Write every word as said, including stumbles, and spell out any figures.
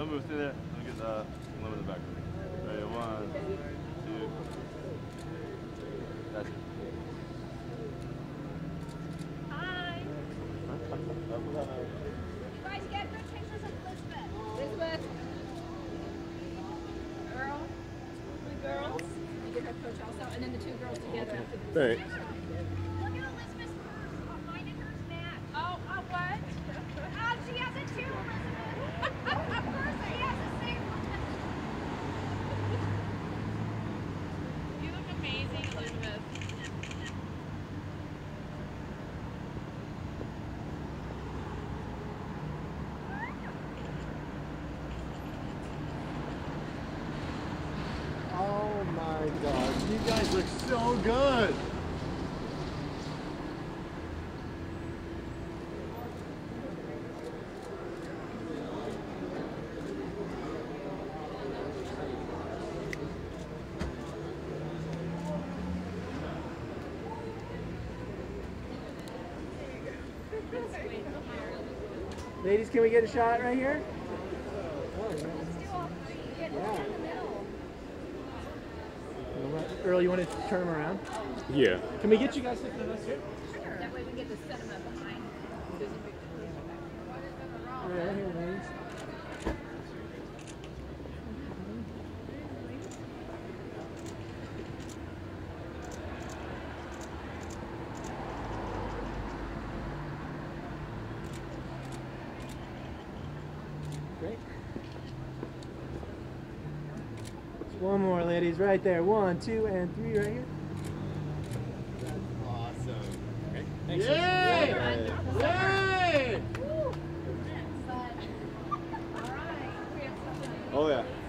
don't move. Stay there. Let me get uh, one in the back. Ready? One, two. That's it. Hi. You guys get good pictures of Elizabeth. Elizabeth. Girl. The girls. You get her coach also, and then the two girls together after the Thanks. Look at Elizabeth's purse. Oh, mine and hers match. Oh, oh, what? Oh, she has it too, Elizabeth. Of course, she has the same one. You look amazing, Elizabeth. Oh my God, you guys look so good. Ladies, can we get a shot right here? Yeah. Earl, you want to turn them around? Yeah. Can we get you guys sitting on us here? Sure. That way we get the sentiment behind. All right, here, ladies. Great. One more, ladies, right there. One, two, and three right here. Awesome. Okay. Thanks. Yay! Yay! Woo! But, all right. We have something to Oh yeah.